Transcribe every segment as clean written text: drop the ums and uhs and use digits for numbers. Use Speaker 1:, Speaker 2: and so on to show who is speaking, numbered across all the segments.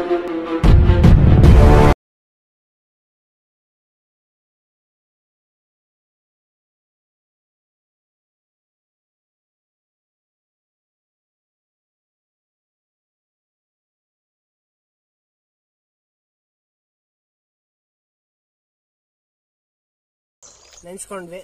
Speaker 1: ನೆನ್ಸ್ಕೊಂಡ್ವಿ.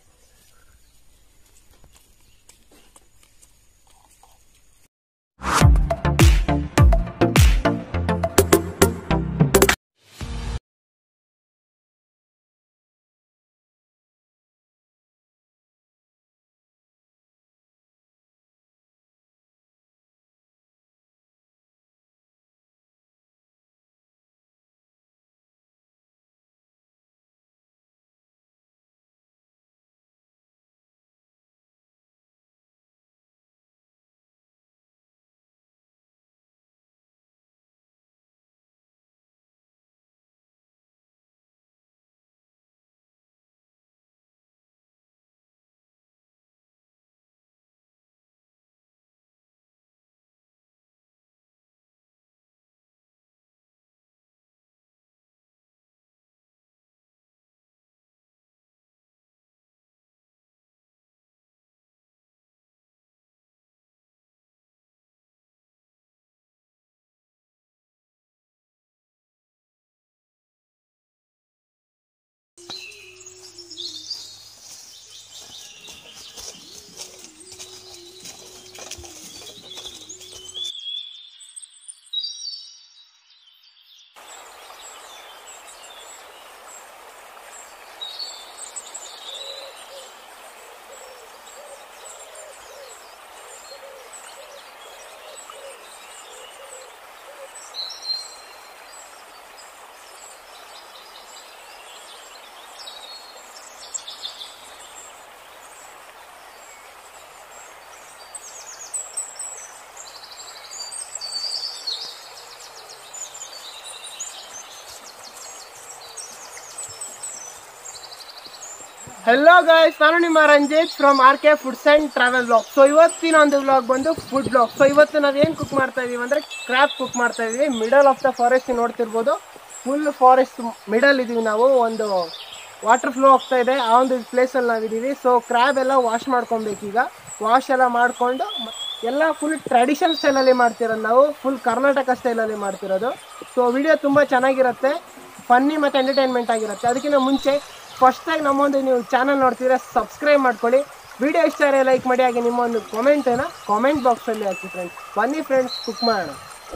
Speaker 1: Hello guys, ನಾನು ನಿಮ್ಮ Ranjith from RK foods and travel blog. So ಇವತ್ತಿನ ಒಂದು ಬ್ಲಾಗ್ ಬಂದು ಫುಡ್ ಬ್ಲಾಗ್. ಸೊ ಇವತ್ತು ನಾವೇನು ಕುಕ್ ಮಾಡ್ತಾ ಇದೀವಿ ಅಂದರೆ ಕ್ರ್ಯಾಬ್ ಕುಕ್ ಮಾಡ್ತಾ ಇದೀವಿ. ಮಿಡಲ್ ಆಫ್ ದ ಫಾರೆಸ್ಟ್ ನೋಡ್ತಿರ್ಬೋದು. ಫುಲ್ ಫಾರೆಸ್ಟ್ ಮಿಡಲ್ ಇದೀವಿ ನಾವು. ಒಂದು ವಾಟರ್ ಫ್ಲೋ ಆಗ್ತಾ ಇದೆ, ಆ ಒಂದು ಪ್ಲೇಸಲ್ಲಿ ನಾವಿದ್ದೀವಿ. ಸೊ ಕ್ರ್ಯಾಬ್ ಎಲ್ಲ ವಾಶ್ ಮಾಡ್ಕೊಬೇಕೀಗ. ವಾಶ್ ಎಲ್ಲ ಮಾಡಿಕೊಂಡು ಎಲ್ಲ ಫುಲ್ ಟ್ರೆಡಿಷನಲ್ ಸ್ಟೈಲಲ್ಲಿ ಮಾಡ್ತಿರೋದು ನಾವು. ಫುಲ್ ಕರ್ನಾಟಕ ಸ್ಟೈಲಲ್ಲಿ ಮಾಡ್ತಿರೋದು. ಸೊ ವಿಡಿಯೋ ತುಂಬ ಚೆನ್ನಾಗಿರುತ್ತೆ, ಫನ್ನಿ ಮತ್ತು ಎಂಟರ್ಟೈನ್ಮೆಂಟ್ ಆಗಿರುತ್ತೆ. ಅದಕ್ಕಿಂತ ಮುಂಚೆ ಫಸ್ಟಾಗಿ ನಮ್ಮೊಂದು ನೀವು ಚಾನಲ್ ನೋಡ್ತಿದ್ರೆ ಸಬ್ಸ್ಕ್ರೈಬ್ ಮಾಡ್ಕೊಳ್ಳಿ. ವಿಡಿಯೋ ಇಷ್ಟ ಆದರೆ ಲೈಕ್ ಮಾಡಿ, ಹಾಗೆ ನಿಮ್ಮೊಂದು ಕಾಮೆಂಟ್ ಬಾಕ್ಸಲ್ಲಿ ಹಾಕಿ ಫ್ರೆಂಡ್ಸ್. ಬನ್ನಿ ಫ್ರೆಂಡ್ಸ್, ಕುಕ್ ಮಾಡೋಣ.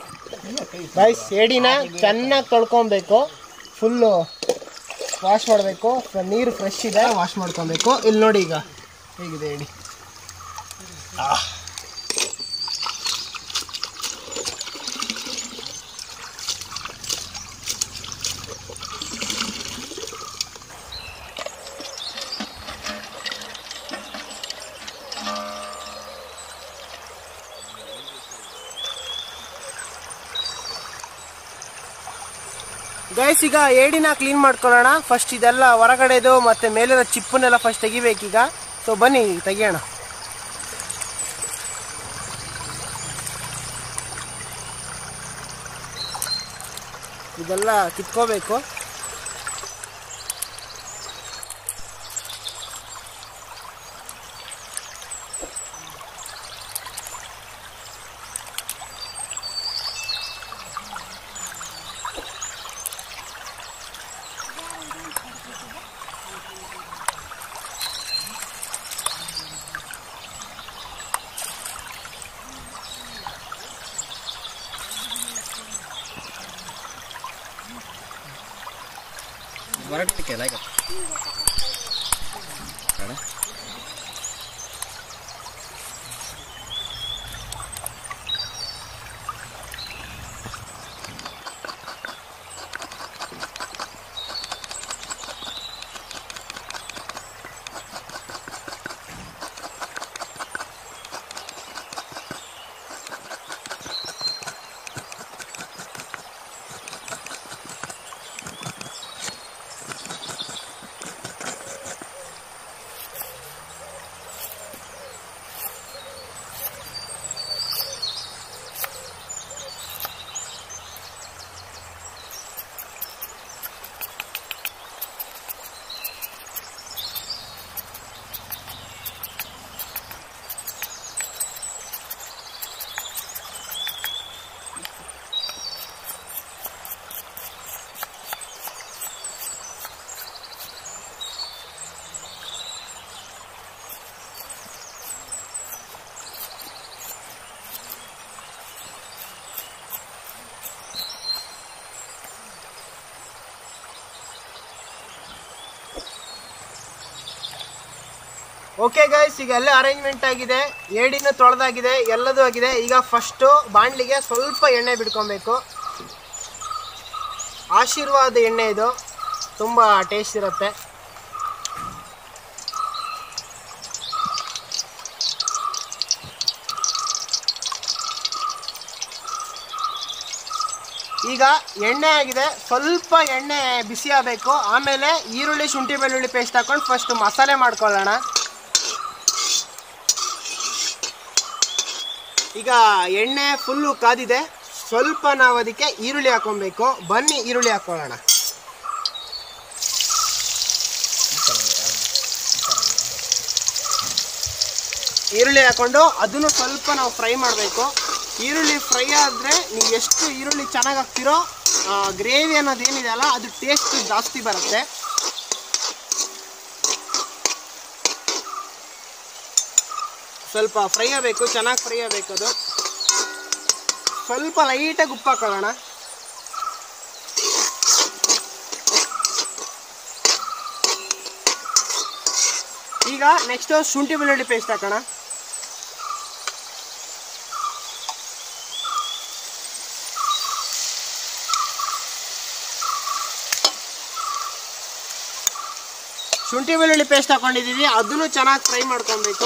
Speaker 1: ಗೈಸ್, ಏಡಿನ ಚೆನ್ನಾಗಿ ತೊಳ್ಕೊಬೇಕು, ಫುಲ್ಲು ವಾಶ್ ಮಾಡಬೇಕು. ನೀರು ಫ್ರೆಶ್ ಇದೆ, ವಾಶ್ ಮಾಡ್ಕೊಬೇಕು. ಇಲ್ಲಿ ನೋಡಿ ಈಗ ಹೇಗಿದೆ ಏಡಿ. ಗೈಸ್, ಈಗ ಏಡಿನ ಕ್ಲೀನ್ ಮಾಡ್ಕೊಳ್ಳೋಣ. ಫಸ್ಟ್ ಇದೆಲ್ಲ ಹೊರಗಡೆದು ಮತ್ತೆ ಮೇಲಿರೋ ಚಿಪ್ಪನ್ನೆಲ್ಲ ಫಸ್ಟ್ ತೆಗಿಬೇಕೀಗ. ಸೊ ಬನ್ನಿ ತೆಗಿಯೋಣ. ಇದೆಲ್ಲ ಕಿತ್ಕೋಬೇಕು.
Speaker 2: ಹೊರಗಕ್ಕೆ ಲೈಕ್
Speaker 1: ಓಕೆ ಗೈಸ್, ಈಗ ಎಲ್ಲ ಅರೇಂಜ್ಮೆಂಟ್ ಆಗಿದೆ, ಏಡಿನೂ ತೊಳೆದಾಗಿದೆ, ಎಲ್ಲದೂ ಆಗಿದೆ. ಈಗ ಫಸ್ಟು ಬಾಣಲಿಗೆ ಸ್ವಲ್ಪ ಎಣ್ಣೆ ಬಿಡ್ಕೊಬೇಕು. ಆಶೀರ್ವಾದ ಎಣ್ಣೆ ಇದು, ತುಂಬ ಟೇಸ್ಟ್ ಇರುತ್ತೆ. ಈಗ ಎಣ್ಣೆ ಆಗಿದೆ, ಸ್ವಲ್ಪ ಎಣ್ಣೆ ಬಿಸಿ ಆಗಬೇಕು. ಆಮೇಲೆ ಈರುಳ್ಳಿ, ಶುಂಠಿ, ಬೆಳ್ಳುಳ್ಳಿ ಪೇಸ್ಟ್ ಹಾಕೊಂಡು ಫಸ್ಟ್ ಮಸಾಲೆ ಮಾಡ್ಕೊಳ್ಳೋಣ. ಈಗ ಎಣ್ಣೆ ಫುಲ್ಲು ಕಾದಿದೆ, ಸ್ವಲ್ಪ ನಾವು ಅದಕ್ಕೆ ಈರುಳ್ಳಿ ಹಾಕೊಬೇಕು. ಬನ್ನಿ ಈರುಳ್ಳಿ ಹಾಕೊಳ್ಳೋಣ. ಈರುಳ್ಳಿ ಹಾಕೊಂಡು ಅದನ್ನು ಸ್ವಲ್ಪ ನಾವು ಫ್ರೈ ಮಾಡಬೇಕು. ಈರುಳ್ಳಿ ಫ್ರೈ ಆದರೆ ನೀವು ಎಷ್ಟು ಈರುಳ್ಳಿ ಚೆನ್ನಾಗಿ ಹಾಕ್ತಿರೋ ಗ್ರೇವಿ ಅನ್ನೋದು ಏನಿದೆ ಅಲ್ಲ, ಅದು ಟೇಸ್ಟ್ ಜಾಸ್ತಿ ಬರುತ್ತೆ. ಸ್ವಲ್ಪ ಫ್ರೈ ಆಗಬೇಕು, ಚೆನ್ನಾಗಿ ಫ್ರೈ ಆಗಬೇಕು. ಅದು ಸ್ವಲ್ಪ ಲೈಟಾಗಿ ಉಪ್ಪು ಹಾಕೊಳ್ಳೋಣ. ಈಗ ನೆಕ್ಸ್ಟ್ ಶುಂಠಿ ಬೆಳ್ಳುಳ್ಳಿ ಪೇಸ್ಟ್ ಹಾಕೋಣ. ಶುಂಠಿ ಬೆಳ್ಳುಳ್ಳಿ ಪೇಸ್ಟ್ ಹಾಕೊಂಡಿದ್ದೀವಿ, ಅದನ್ನು ಚೆನ್ನಾಗಿ ಫ್ರೈ ಮಾಡ್ಕೊಬೇಕು.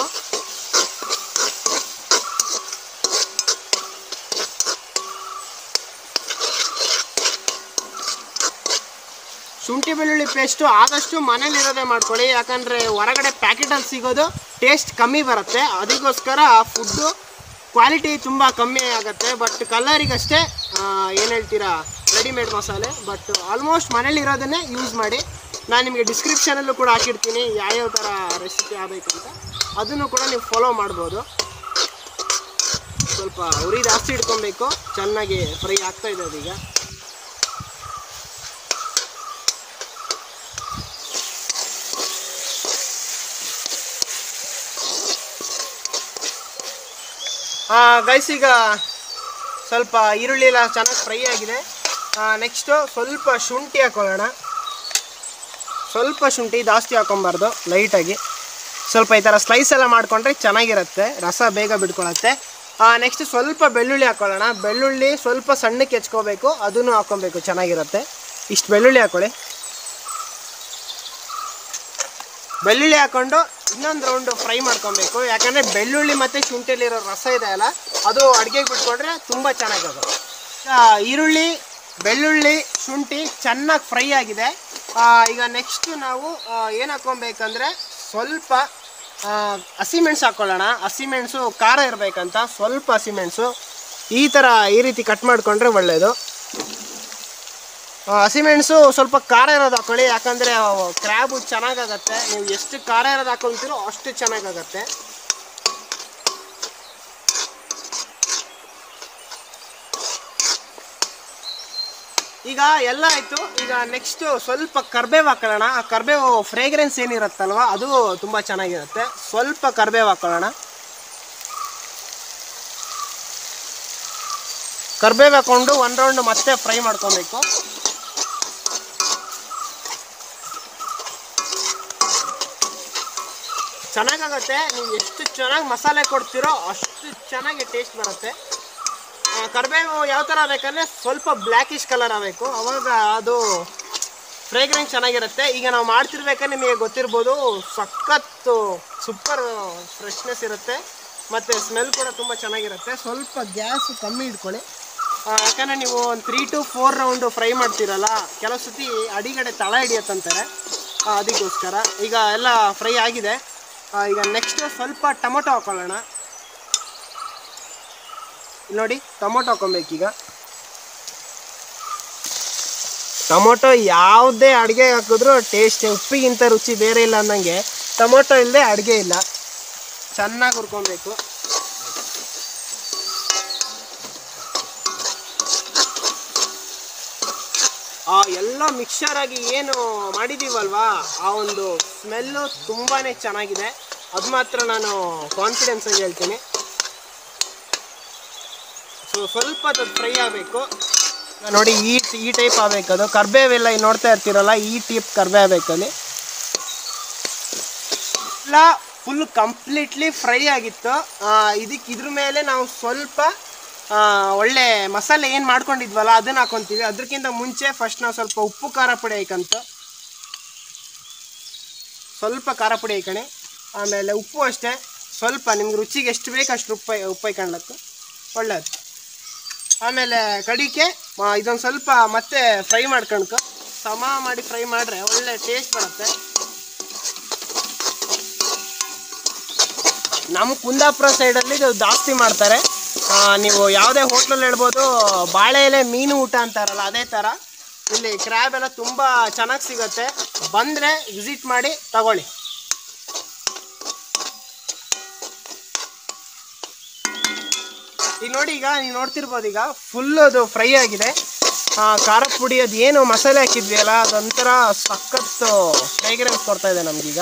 Speaker 1: ಶುಂಠಿ ಬೆಳ್ಳುಳ್ಳಿ ಪೇಸ್ಟು ಆದಷ್ಟು ಮನೇಲಿರೋದೇ ಮಾಡ್ಕೊಳ್ಳಿ, ಯಾಕಂದರೆ ಹೊರಗಡೆ ಪ್ಯಾಕೆಟಲ್ಲಿ ಸಿಗೋದು ಟೇಸ್ಟ್ ಕಮ್ಮಿ ಬರುತ್ತೆ. ಅದಕ್ಕೋಸ್ಕರ ಫುಡ್ಡು ಕ್ವಾಲಿಟಿ ತುಂಬ ಕಮ್ಮಿ ಆಗುತ್ತೆ. ಬಟ್ ಕಲರಿಗಷ್ಟೇ ಏನು ಹೇಳ್ತೀರಾ ರೆಡಿಮೇಡ್ ಮಸಾಲೆ. ಬಟ್ ಆಲ್ಮೋಸ್ಟ್ ಮನೇಲಿರೋದನ್ನೇ ಯೂಸ್ ಮಾಡಿ. ನಾನು ನಿಮಗೆ ಡಿಸ್ಕ್ರಿಪ್ಷನಲ್ಲೂ ಕೂಡ ಹಾಕಿರ್ತೀನಿ ಯಾವ್ಯಾವ ಥರ ರೆಸಿಪಿ ಆಗಬೇಕು ಅಂತ, ಅದನ್ನು ಕೂಡ ನೀವು ಫಾಲೋ ಮಾಡ್ಬೋದು. ಸ್ವಲ್ಪ ಉರಿ ಜಾಸ್ತಿ ಇಟ್ಕೊಬೇಕು, ಚೆನ್ನಾಗಿ ಫ್ರೈ ಆಗ್ತಾಯಿದೆ ಅದೀಗ. ಗೈಸ್, ಈಗ ಸ್ವಲ್ಪ ಈರುಳ್ಳಿ ಎಲ್ಲ ಚೆನ್ನಾಗಿ ಫ್ರೈ ಆಗಿದೆ. ನೆಕ್ಸ್ಟು ಸ್ವಲ್ಪ ಶುಂಠಿ ಹಾಕೊಳ್ಳೋಣ. ಸ್ವಲ್ಪ ಶುಂಠಿ, ಜಾಸ್ತಿ ಹಾಕೊಬಾರ್ದು, ಲೈಟಾಗಿ ಸ್ವಲ್ಪ ಈ ಥರ ಸ್ಲೈಸ್ ಎಲ್ಲ ಮಾಡಿಕೊಂಡ್ರೆ ಚೆನ್ನಾಗಿರುತ್ತೆ, ರಸ ಬೇಗ ಬಿಡ್ಕೊಳತ್ತೆ. ನೆಕ್ಸ್ಟ್ ಸ್ವಲ್ಪ ಬೆಳ್ಳುಳ್ಳಿ ಹಾಕೊಳ್ಳೋಣ. ಬೆಳ್ಳುಳ್ಳಿ ಸ್ವಲ್ಪ ಸಣ್ಣಕ್ಕೆ ಹೆಚ್ಕೋಬೇಕು, ಅದನ್ನು ಹಾಕೊಬೇಕು, ಚೆನ್ನಾಗಿರುತ್ತೆ. ಇಷ್ಟು ಬೆಳ್ಳುಳ್ಳಿ ಹಾಕೊಳ್ಳಿ. ಬೆಳ್ಳುಳ್ಳಿ ಹಾಕ್ಕೊಂಡು ಇನ್ನೊಂದು ರೌಂಡು ಫ್ರೈ ಮಾಡ್ಕೊಬೇಕು, ಯಾಕಂದರೆ ಬೆಳ್ಳುಳ್ಳಿ ಮತ್ತು ಶುಂಠಿಲಿರೋ ರಸ ಇದೆ ಅಲ್ಲ, ಅದು ಅಡುಗೆಗೆ ಬಿಟ್ಕೊಂಡ್ರೆ ತುಂಬ ಚೆನ್ನಾಗಾಗುತ್ತೆ. ಈರುಳ್ಳಿ, ಬೆಳ್ಳುಳ್ಳಿ, ಶುಂಠಿ ಚೆನ್ನಾಗಿ ಫ್ರೈ ಆಗಿದೆ. ಈಗ ನೆಕ್ಸ್ಟು ನಾವು ಏನು ಹಾಕ್ಕೊಬೇಕಂದ್ರೆ ಸ್ವಲ್ಪ ಹಸಿಮೆಣಸು ಹಾಕ್ಕೊಳ್ಳೋಣ. ಹಸಿಮೆಣಸು ಖಾರ ಇರಬೇಕಂತ ಸ್ವಲ್ಪ ಹಸಿಮೆಣಸು ಈ ರೀತಿ ಕಟ್ ಮಾಡಿಕೊಂಡ್ರೆ ಒಳ್ಳೆಯದು. ಹಸಿಮೆಣಸು ಸ್ವಲ್ಪ ಖಾರ ಇರೋದು ಹಾಕ್ಕೊಳ್ಳಿ, ಯಾಕಂದರೆ ಕ್ರ್ಯಾಬು ಚೆನ್ನಾಗಾಗತ್ತೆ. ನೀವು ಎಷ್ಟು ಖಾರ ಇರೋದು ಹಾಕೊಳ್ತೀರೋ ಅಷ್ಟು ಚೆನ್ನಾಗಾಗತ್ತೆ. ಈಗ ಎಲ್ಲ ಆಯಿತು. ಈಗ ನೆಕ್ಸ್ಟು ಸ್ವಲ್ಪ ಕರ್ಬೇವು ಹಾಕೊಳ್ಳೋಣ. ಆ ಕರ್ಬೇವು ಫ್ರೇಗ್ರೆನ್ಸ್ ಏನಿರುತ್ತಲ್ವ, ಅದು ತುಂಬ ಚೆನ್ನಾಗಿರುತ್ತೆ. ಸ್ವಲ್ಪ ಕರ್ಬೇವು ಹಾಕೊಳ್ಳೋಣ. ಕರ್ಬೇವು ಹಾಕ್ಕೊಂಡು ಒಂದು ರೌಂಡ್ ಮತ್ತೆ ಫ್ರೈ ಮಾಡ್ಕೊಬೇಕು. ಚೆನ್ನಾಗಾಗತ್ತೆ. ನೀವು ಎಷ್ಟು ಚೆನ್ನಾಗಿ ಮಸಾಲೆ ಕೊಡ್ತೀರೋ ಅಷ್ಟು ಚೆನ್ನಾಗಿ ಟೇಸ್ಟ್ ಬರುತ್ತೆ. ಕರಿಬೇವು ಯಾವ ಥರ ಬೇಕಂದರೆ ಸ್ವಲ್ಪ ಬ್ಲ್ಯಾಕಿಶ್ ಕಲರ್ ಆಗಬೇಕು, ಅವಾಗ ಅದು ಫ್ರೇಗ್ರೆನ್ಸ್ ಚೆನ್ನಾಗಿರುತ್ತೆ. ಈಗ ನಾವು ಮಾಡ್ತಿರ್ಬೇಕಾದ್ರೆ ನಿಮಗೆ ಗೊತ್ತಿರ್ಬೋದು, ಸಖತ್ತು ಸೂಪರ್ ಫ್ರೆಶ್ನೆಸ್ ಇರುತ್ತೆ ಮತ್ತು ಸ್ಮೆಲ್ ಕೂಡ ತುಂಬ ಚೆನ್ನಾಗಿರುತ್ತೆ. ಸ್ವಲ್ಪ ಗ್ಯಾಸ್ ಕಮ್ಮಿ ಇಟ್ಕೊಳ್ಳಿ, ಯಾಕಂದರೆ ನೀವು ಒಂದು 3 to 4 ರೌಂಡು ಫ್ರೈ ಮಾಡ್ತೀರಲ್ಲ, ಕೆಲವು ಸತಿ ಅಡಿಗಡೆ ತಳ ಹಿಡಿಯತ್ತಂತಾರೆ, ಅದಕ್ಕೋಸ್ಕರ. ಈಗ ಎಲ್ಲ ಫ್ರೈ ಆಗಿದೆ. ಈಗ ನೆಕ್ಸ್ಟ್ ಸ್ವಲ್ಪ ಟೊಮೊಟೊ ಹಾಕೊಳ್ಳೋಣ. ನೋಡಿ, ಟೊಮೊಟೊ ಹಾಕೊಬೇಕೀಗ. ಟೊಮೊಟೊ ಯಾವುದೇ ಅಡುಗೆ ಹಾಕಿದ್ರೂ ಟೇಸ್ಟ್, ಉಪ್ಪಿಗಿಂತ ರುಚಿ ಬೇರೆ ಇಲ್ಲ ಅನ್ನಂಗೆ ಟೊಮೊಟೊ ಇಲ್ಲದೆ ಅಡುಗೆ ಇಲ್ಲ. ಚೆನ್ನಾಗಿ ಹುರ್ಕೊಬೇಕು. ಎಲ್ಲ ಮಿಕ್ಸರ್ ಆಗಿ ಏನು ಮಾಡಿದ್ದೀವಲ್ವಾ, ಆ ಒಂದು ಸ್ಮೆಲ್ಲು ತುಂಬಾ ಚೆನ್ನಾಗಿದೆ. ಅದು ಮಾತ್ರ ನಾನು ಕಾನ್ಫಿಡೆನ್ಸ್ ಆಗಿ ಹೇಳ್ತೀನಿ. ಸೊ ಸ್ವಲ್ಪ ಅದು ಫ್ರೈ ಆಗಬೇಕು. ನೋಡಿ, ಈ ಟೈಪ್ ಆಗಬೇಕದು. ಕರ್ಬೇವೆಲ್ಲ ನೋಡ್ತಾ ಇರ್ತೀರಲ್ಲ, ಈ ಟೈಪ್ ಕರ್ಬೇವು ಆಗಬೇಕಲ್ಲಿ. ಎಲ್ಲ ಫುಲ್ ಕಂಪ್ಲೀಟ್ಲಿ ಫ್ರೈ ಆಗಿತ್ತು. ಇದ್ರ ಮೇಲೆ ನಾವು ಸ್ವಲ್ಪ ಒಳ್ಳೆ ಮಸಾಲೆ ಏನು ಮಾಡ್ಕೊಂಡಿದ್ವಲ್ಲ ಅದನ್ನು ಹಾಕೊತೀವಿ. ಅದಕ್ಕಿಂತ ಮುಂಚೆ ಫಸ್ಟ್ ನಾವು ಸ್ವಲ್ಪ ಉಪ್ಪು ಖಾರ ಪುಡಿ ಹಾಕಂತು, ಸ್ವಲ್ಪ ಖಾರ ಪುಡಿ ಹಾಕಣಿ. ಆಮೇಲೆ ಉಪ್ಪು ಅಷ್ಟೇ ಸ್ವಲ್ಪ ನಿಮ್ಗೆ ರುಚಿಗೆ ಎಷ್ಟು ಬೇಕು ಅಷ್ಟು ಉಪ್ಪು ಹಾಕೊಂಡ್ಲಕ್ಕು ಒಳ್ಳೇದು. ಆಮೇಲೆ ಕಡಿಕೆ ಇದೊಂದು ಸ್ವಲ್ಪ ಮತ್ತೆ ಫ್ರೈ ಮಾಡ್ಕೊಳ್ಕೊ, ಸಮ ಮಾಡಿ ಫ್ರೈ ಮಾಡಿದ್ರೆ ಒಳ್ಳೆ ಟೇಸ್ಟ್ ಬರುತ್ತೆ. ನಮ್ಮ ಕುಂದಾಪುರ ಸೈಡಲ್ಲಿ ಇದು ಜಾಸ್ತಿ ಮಾಡ್ತಾರೆ. ನೀವು ಯಾವುದೇ ಹೋಟ್ಲಲ್ಲಿ ಹೇಳ್ಬೋದು, ಬಾಳೆ ಎಲೆ ಮೀನು ಊಟ ಅಂತಾರಲ್ಲ ಅದೇ ಥರ ಇಲ್ಲಿ ಕ್ರ್ಯಾಬ್ ಎಲ್ಲ ತುಂಬ ಚೆನ್ನಾಗಿ ಸಿಗುತ್ತೆ. ಬಂದರೆ ವಿಸಿಟ್ ಮಾಡಿ ತಗೊಳ್ಳಿ. ಈಗ ನೋಡಿ, ಈಗ ನೀವು ನೋಡ್ತಿರ್ಬೋದು, ಈಗ ಫುಲ್ ಅದು ಫ್ರೈ ಆಗಿದೆ. ಖಾರದ ಪುಡಿ ಅದು ಏನು ಮಸಾಲೆ ಹಾಕಿದ್ವಿ ಅಲ್ಲ ಅದೊಂಥರ ಸಖತ್ತು ಫ್ರೇಗ್ರೆನ್ಸ್ ಕೊಡ್ತಾ ಇದೆ ನಮಗೀಗ.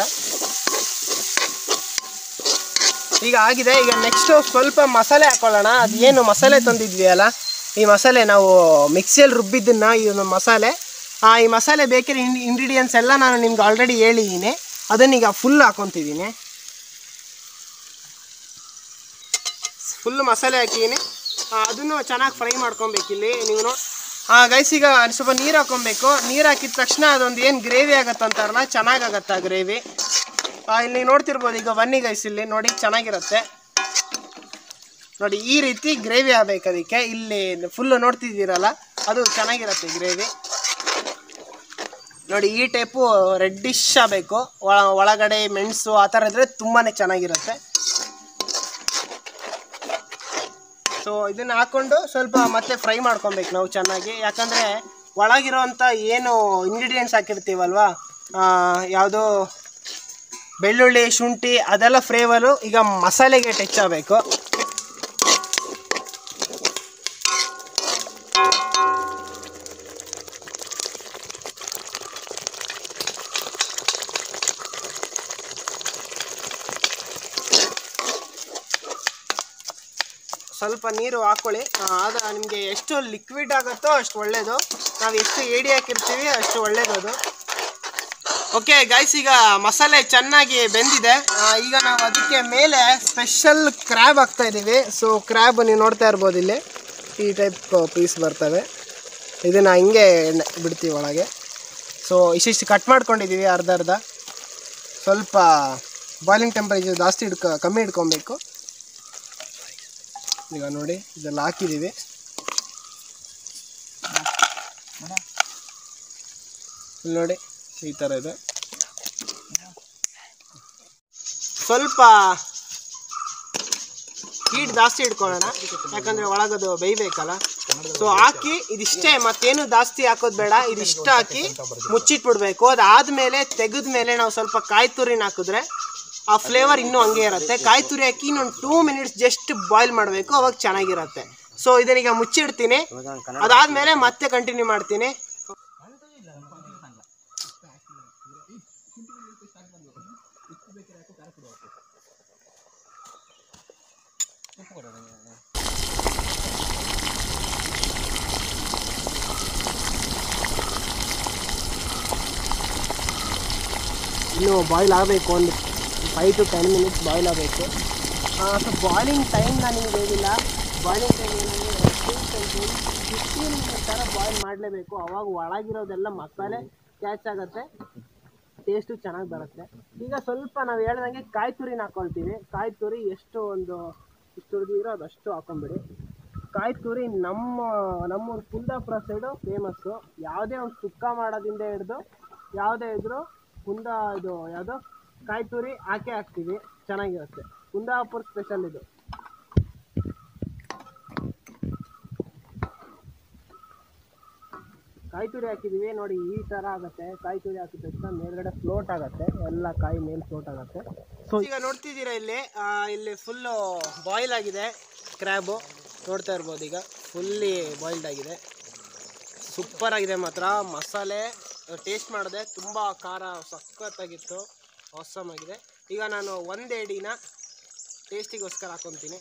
Speaker 1: ಈಗ ಆಗಿದೆ. ಈಗ ನೆಕ್ಸ್ಟು ಸ್ವಲ್ಪ ಮಸಾಲೆ ಹಾಕೊಳ್ಳೋಣ. ಅದು ಏನು ಮಸಾಲೆ ತಂದಿದ್ವಿ ಅಲ್ಲ, ಈ ಮಸಾಲೆ ನಾವು ಮಿಕ್ಸಿಯಲ್ಲಿ ರುಬ್ಬಿದ್ದನ್ನು ಈ ಒಂದು ಮಸಾಲೆ, ಈ ಮಸಾಲೆ ಬೇಕಿರೋ ಇಂಗ್ರೀಡಿಯೆಂಟ್ಸ್ ಎಲ್ಲ ನಾನು ನಿಮ್ಗೆ ಆಲ್ರೆಡಿ ಹೇಳಿದ್ದೀನಿ. ಅದನ್ನೀಗ ಫುಲ್ ಹಾಕೊತಿದ್ದೀನಿ. ಫುಲ್ ಮಸಾಲೆ ಹಾಕಿದ್ದೀನಿ. ಅದನ್ನು ಚೆನ್ನಾಗಿ ಫ್ರೈ ಮಾಡ್ಕೊಬೇಕಿಲ್ಲಿ ನೀವು ಗೈಸ್. ಈಗ ಸ್ವಲ್ಪ ನೀರು ಹಾಕೊಬೇಕು. ನೀರು ಹಾಕಿದ ತಕ್ಷಣ ಅದೊಂದು ಏನು ಗ್ರೇವಿ ಆಗುತ್ತೆ ಅಂತಾರಲ್ಲ, ಚೆನ್ನಾಗಾಗತ್ತೆ ಆ ಗ್ರೇವಿ. ಇಲ್ಲಿ ನೋಡ್ತಿರ್ಬೋದು, ಈಗ ಬನ್ನಿ ಗೈಸ್, ಇಲ್ಲಿ ನೋಡಿ ಚೆನ್ನಾಗಿರುತ್ತೆ ನೋಡಿ. ಈ ರೀತಿ ಗ್ರೇವಿ ಆಗಬೇಕು ಅದಕ್ಕೆ. ಇಲ್ಲಿ ಫುಲ್ಲು ನೋಡ್ತಿದ್ದೀರಲ್ಲ ಅದು ಚೆನ್ನಾಗಿರುತ್ತೆ ಗ್ರೇವಿ ನೋಡಿ. ಈ ಟೈಪು ರೆಡ್ಡಿಶ್ ಆಗಬೇಕು, ಒಳಗಡೆ ಮೆಣಸು ಆ ಥರ ಇದ್ದರೆ ತುಂಬಾ ಚೆನ್ನಾಗಿರುತ್ತೆ. ಸೊ ಇದನ್ನು ಹಾಕ್ಕೊಂಡು ಸ್ವಲ್ಪ ಮತ್ತೆ ಫ್ರೈ ಮಾಡ್ಕೊಬೇಕು ನಾವು ಚೆನ್ನಾಗಿ. ಯಾಕಂದರೆ ಒಳಗಿರೋವಂಥ ಏನು ಇಂಗ್ರೀಡಿಯೆಂಟ್ಸ್ ಹಾಕಿರ್ತೀವಲ್ವ, ಯಾವುದೋ ಬೆಳ್ಳುಳ್ಳಿ ಶುಂಠಿ ಅದೆಲ್ಲ ಫ್ಲೇವರು ಈಗ ಮಸಾಲೆಗೆ ಟಚ್ ಆಗಬೇಕು. ಸ್ವಲ್ಪ ನೀರು ಹಾಕ್ಕೊಳ್ಳಿ. ಆಗ ನಿಮಗೆ ಎಷ್ಟು ಲಿಕ್ವಿಡ್ ಆಗುತ್ತೋ ಅಷ್ಟು ಒಳ್ಳೆಯದು. ನಾವು ಎಷ್ಟು ಏಡಿ ಹಾಕಿರ್ತೀವಿ ಅಷ್ಟು ಒಳ್ಳೆಯದು ಅದು. ಓಕೆ ಗೈಸ್, ಈಗ ಮಸಾಲೆ ಚೆನ್ನಾಗಿ ಬೆಂದಿದೆ. ಈಗ ನಾವು ಅದಕ್ಕೆ ಮೇಲೆ ಸ್ಪೆಷಲ್ ಕ್ರ್ಯಾಬ್ ಹಾಕ್ತಾ ಇದ್ದೀವಿ. ಸೊ ಕ್ರ್ಯಾಬ್ ನೀವು ನೋಡ್ತಾ ಇರ್ಬೋದು, ಇಲ್ಲಿ ಈ ಟೈಪ್ ಪೀಸ್ ಬರ್ತವೆ. ಇದನ್ನು ಹಿಂಗೆ ಬಿಡ್ತೀವಿ ಒಳಗೆ. ಸೊ ಇಷ್ಟಿಷ್ಟು ಕಟ್ ಮಾಡ್ಕೊಂಡಿದ್ದೀವಿ ಅರ್ಧ. ಸ್ವಲ್ಪ ಬಾಯ್ಲಿಂಗ್ ಟೆಂಪರೇಚರ್ ಜಾಸ್ತಿ ಕಮ್ಮಿ ಇಟ್ಕೊಬೇಕು. ಈಗ ನೋಡಿ ಇದೆಲ್ಲ ಹಾಕಿದ್ದೀವಿ. ಇಲ್ಲಿ ನೋಡಿ ಈ ಥರ ಇದೆ. ಸ್ವಲ್ಪ ಹೀಟ್ ಜಾಸ್ತಿ ಇಟ್ಕೊಳ್ಳೋಣ, ಯಾಕಂದರೆ ಒಳಗದು ಬೇಯಬೇಕಲ್ಲ. ಸೊ ಹಾಕಿ ಇದಿಷ್ಟೇ, ಮತ್ತೇನು ಜಾಸ್ತಿ ಹಾಕೋದು ಬೇಡ. ಇದಿಷ್ಟು ಹಾಕಿ ಮುಚ್ಚಿಟ್ಬಿಡ್ಬೇಕು. ಅದಾದಮೇಲೆ ತೆಗೆದ ಮೇಲೆ ನಾವು ಸ್ವಲ್ಪ ಕಾಯಿ ತುರಿನ ಹಾಕಿದ್ರೆ ಆ ಫ್ಲೇವರ್ ಇನ್ನೂ ಹಂಗೆ ಇರುತ್ತೆ. ಕಾಯಿ ತುರಿ ಹಾಕಿ ಇನ್ನೊಂದು 2 ಮಿನಿಟ್ಸ್ ಜಸ್ಟ್ ಬಾಯ್ಲ್ ಮಾಡಬೇಕು, ಅವಾಗ ಚೆನ್ನಾಗಿರುತ್ತೆ. ಸೊ ಇದನ್ನೀಗ ಮುಚ್ಚಿಡ್ತೀನಿ. ಅದಾದಮೇಲೆ ಮತ್ತೆ ಕಂಟಿನ್ಯೂ ಮಾಡ್ತೀನಿ. ಇನ್ನು ಬಾಯ್ಲ್ ಆಗಬೇಕು, ಒಂದು 5 to 10 ಮಿನಿಟ್ಸ್ ಬಾಯ್ಲ್ ಆಗಬೇಕು. ಸೊ ಬಾಯ್ಲಿಂಗ್ ಟೈಮ್ ನಾನು ನಿಮ್ಗೆ ಹೇಳಿಲ್ಲ. ಬಾಯ್ಲಿಂಗ್ ಟೈಮ್ ಏನಂದರೆ 15 ಮಿನಿಟ್ಸ್ ಥರ ಬಾಯ್ಲ್ ಮಾಡಲೇಬೇಕು. ಅವಾಗ ಒಳಗಿರೋದೆಲ್ಲ ಮಸಾಲೆ ಕ್ಯಾಚ್ ಆಗುತ್ತೆ, ಟೇಸ್ಟು ಚೆನ್ನಾಗಿ ಬರುತ್ತೆ. ಈಗ ಸ್ವಲ್ಪ ನಾವು ಹೇಳ್ದಂಗೆ ಕಾಯಿ ತುರಿನ ಹಾಕ್ಕೊಳ್ತೀವಿ. ಕಾಯಿ ತುರಿ ಎಷ್ಟು ಇಷ್ಟು ಹುರಿದಿರೋ ಅದಷ್ಟು ಹಾಕೊಂಬಿಡಿ. ಕಾಯಿ ತುರಿ ನಮ್ಮ ಕುಂದಾಪುರ ಸೈಡು ಫೇಮಸ್ಸು. ಯಾವುದೇ ಒಂದು ಸುಕ್ಕ ಮಾಡೋದಿಂದ ಹಿಡಿದು ಯಾವುದೇ ಇದ್ರೂ ಇದು ಯಾವುದೋ ಕಾಯಿ ತುರಿ ಹಾಕ್ತೀವಿ, ಚೆನ್ನಾಗಿರುತ್ತೆ. ಕುಂದಾಪುರ ಸ್ಪೆಷಲ್ ಇದು. ಕಾಯಿ ತುರಿ ಹಾಕಿದ್ದೀವಿ ನೋಡಿ, ಈ ಥರ ಆಗುತ್ತೆ. ಕಾಯಿ ತುರಿ ಹಾಕಿದ ತಕ್ಷಣ ಮೇಲ್ಗಡೆ ಫ್ಲೋಟ್ ಆಗುತ್ತೆ, ಎಲ್ಲ ಕಾಯಿ ಮೇಲೆ ಫ್ಲೋಟ್ ಆಗುತ್ತೆ. ಸೊ ಈಗ ನೋಡ್ತಿದ್ದೀರಾ ಇಲ್ಲಿ ಫುಲ್ಲು ಬಾಯ್ಲ್ ಆಗಿದೆ ಕ್ರ್ಯಾಬು, ನೋಡ್ತಾ ಇರ್ಬೋದು. ಈಗ ಫುಲ್ಲಿ ಬಾಯ್ಲ್ಡ್ ಆಗಿದೆ, ಸೂಪರ್ ಆಗಿದೆ ಮಾತ್ರ. ಮಸಾಲೆ ಟೇಸ್ಟ್ ಮಾಡಿದೆ, ತುಂಬ ಖಾರ ಸಖತ್ತಾಗಿತ್ತು, ಆಸಮ್ ಆಗಿದೆ. ಈಗ ನಾನು ಒಂದು ಏಡಿನ ಟೇಸ್ಟಿಗೋಸ್ಕರ ಹಾಕೊತೀನಿ.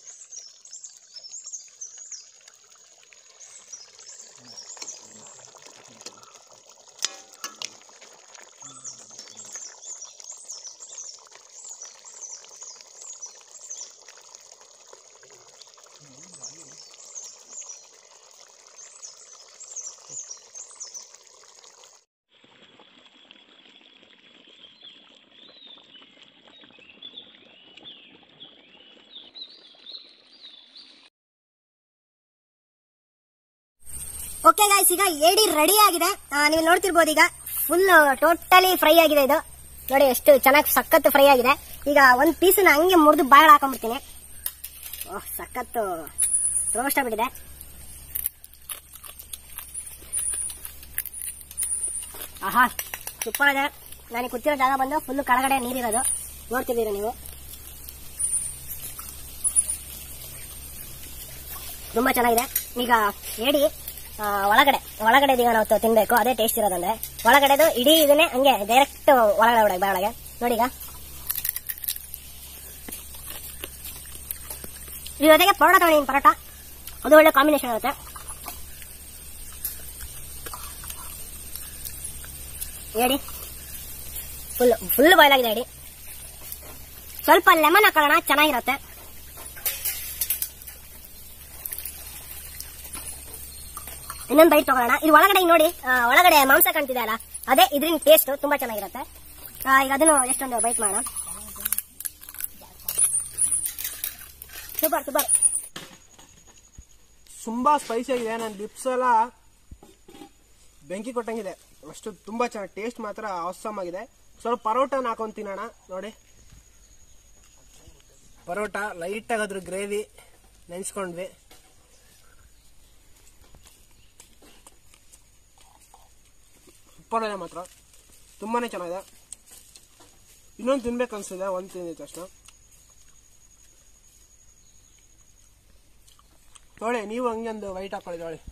Speaker 3: ಓಕೆ ಗಾಯ್ಸ್, ಈಗ ಏಡಿ ರೆಡಿ ಆಗಿದೆ. ನೀವು ನೋಡ್ತಿರ್ಬೋದು, ಈಗ ಫುಲ್ ಟೋಟಲಿ ಫ್ರೈ ಆಗಿದೆ. ಇದು ನೋಡಿ ಎಷ್ಟು ಚೆನ್ನಾಗಿ ಸಖತ್ ಫ್ರೈ ಆಗಿದೆ. ಈಗ ಒಂದ್ ಪೀಸ್ ಹಂಗೆ ಮುರಿದು ಬಾಯ್ ಹಾಕೊಂಡ್ಬಿಡ್ತೀನಿ. ಸಖತ್ತು ರೋಸ್ಟ್ ಆಗ್ಬಿಟ್ಟಿದೆ. ಆಹಾ, ಸೂಪರ್ ಇದೆ. ನಾನು ಕೂತಿರೋ ಜಾಗ ಬಂದು ಫುಲ್ ಕೆಳಗಡೆ ನೀರಿರೋದು ನೋಡ್ತಿದ್ದೀರಾ ನೀವು. ತುಂಬಾ ಚೆನ್ನಾಗಿದೆ. ಈಗ ಏಡಿ ಒಳಗಡೆ ಈಗ ನಾವು ತಿನ್ಬೇಕು, ಅದೇ ಟೇಸ್ಟ್ ಇರೋದಂದ್ರೆ. ಒಳಗಡೆದು ಇಡೀ ಇದನ್ನೇ ಹಂಗೆ ಡೈರೆಕ್ಟ್ ಒಳಗಡೆ ಒಳಗೆ ನೋಡಿ. ಈಗ ಇದ್ರ ಜೊತೆಗೆ ಪರೋಟ ತಗೊಂಡಿದ್ದೀನಿ. ಪರೋಟ ಅದು ಒಳ್ಳೆ ಕಾಂಬಿನೇಷನ್ ಇರುತ್ತೆ. ಏಡಿ ಫುಲ್ ಬಾಯ್ಲ್ ಆಗಿದೆ. ಏಡಿ ಸ್ವಲ್ಪ ಲೆಮನ್ ಹಾಕೋಣ, ಚೆನ್ನಾಗಿರುತ್ತೆ. ಇನ್ನೊಂದು ಬೈಟ್ ತಗೊಳ್ಳೋಣ. ಇದು ಒಳಗಡೆ ನೋಡಿ, ಒಳಗಡೆ ಮಾಂಸ ಕಾಣ್ತಿದೆ ಅಲ್ಲ, ಅದೇ ಇದ್ರಿನ ಟೇಸ್ಟ್ ತುಂಬಾ ಚೆನ್ನಾಗಿರುತ್ತೆ. ಈಗ ಅದನ್ನು ಎಷ್ಟೊಂದು ಬೈಟ್ ಮಾಡೋಣ. Super super.
Speaker 1: ತುಂಬಾ ಸ್ಪೈಸಿ ಆಗಿದೆ. ನನ್ನ ಲಿಪ್ಸ್ ಎಲ್ಲ ಬೆಂಕಿ ಕೊಟ್ಟಂಗಿದೆ, ಅಷ್ಟು ತುಂಬಾ ಚೆನ್ನಾಗಿ. ಟೇಸ್ಟ್ ಮಾತ್ರ ಆಸಮ್ ಆಗಿದೆ. ಸ್ವಲ್ಪ ಪರೋಟನ ಹಾಕೊಂಡು ತಿನ್ನೋಣ. ನೋಡಿ, ಪರೋಟ ಲೈಟ್ ಆಗಾದ್ರು ಗ್ರೇವಿ ನೆನ್ಸ್ಕೊಂಡ್ವಿ. ಸೂಪರ್ ಇದೆ ಮಾತ್ರ, ತುಂಬಾನೇ ಚೆನ್ನಾಗಿದೆ. ಇನ್ನೊಂದು ತಿನ್ಬೇಕು ಅನ್ಸಿದೆ, ಒಂದು ತಿಂದಿತ್ತು ಅಷ್ಟು. ನೋಡಿ, ನೀವು ಹಂಗೆ ಒಂದು ವೈಟ್ ಹಾಕೊಳ್ಳಿ. ನೋಡಿ,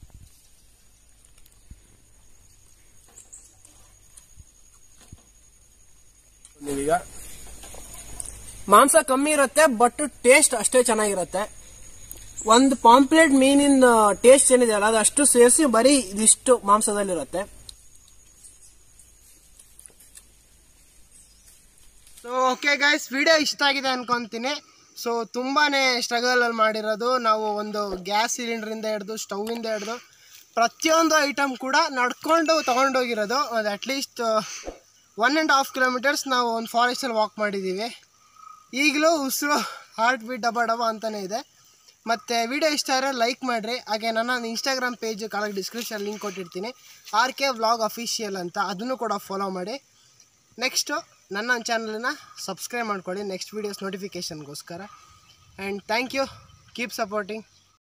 Speaker 1: ನೀವೀಗ ಮಾಂಸ ಕಮ್ಮಿ ಇರುತ್ತೆ, ಬಟ್ ಟೇಸ್ಟ್ ಅಷ್ಟೇ ಚೆನ್ನಾಗಿರುತ್ತೆ. ಒಂದು ಪಾಂಪ್ಲೆಟ್ ಮೀನಿನ ಟೇಸ್ಟ್ ಏನಿದೆ ಅಲ್ಲ, ಅದು ಅಷ್ಟು ಸೇರಿಸಿ ಬರೀ ಇದಿಷ್ಟು ಮಾಂಸದಲ್ಲಿರುತ್ತೆ. ಸೊ ಓಕೆ ಗೈಸ್, ವಿಡಿಯೋ ಇಷ್ಟ ಆಗಿದೆ ಅನ್ಕೊಂತೀನಿ. ಸೊ ತುಂಬಾನೇ ಸ್ಟ್ರಗಲ್ ಅಲ್ಲಿ ಮಾಡಿರೋದು ನಾವು. ಒಂದು ಗ್ಯಾಸ್ ಸಿಲಿಂಡರಿಂದ ಹಿಡಿದು ಸ್ಟವ್ವಿಂದ ಹಿಡಿದು ಪ್ರತಿಯೊಂದು ಐಟಮ್ ಕೂಡ ನಡ್ಕೊಂಡು ತಗೊಂಡೋಗಿರೋದು. ಅದು ಅಟ್ಲೀಸ್ಟ್ 1.5 ಕಿಲೋಮೀಟರ್ಸ್ ನಾವು ಒಂದು ಫಾರೆಸ್ಟಲ್ಲಿ ವಾಕ್ ಮಾಡಿದ್ದೀವಿ. ಈಗಲೂ ಉಸಿರು ಹಾರ್ಟ್ ಬೀಟ್ ಡಬ ಅಂತಲೇ ಇದೆ. ಮತ್ತು ವಿಡಿಯೋ ಇಷ್ಟ ಆದರೆ ಲೈಕ್ ಮಾಡಿರಿ. ಹಾಗೆ ನನ್ನ ಇನ್ಸ್ಟಾಗ್ರಾಮ್ ಪೇಜ್ ಕೆಳಗೆ ಡಿಸ್ಕ್ರಿಪ್ಷನ್ ಲಿಂಕ್ ಕೊಟ್ಟಿರ್ತೀನಿ, RK ವ್ಲಾಗ್ ಅಫಿಷಿಯಲ್ ಅಂತ. ಅದನ್ನು ಕೂಡ ಫಾಲೋ ಮಾಡಿ. ನೆಕ್ಸ್ಟು ನನ್ನ ಚಾನಲನ್ನು ಸಬ್ಸ್ಕ್ರೈಬ್ ಮಾಡ್ಕೊಳ್ಳಿ ನೆಕ್ಸ್ಟ್ ವೀಡಿಯೋಸ್ ನೋಟಿಫಿಕೇಷನ್ಗೋಸ್ಕರ. And thank you, keep supporting.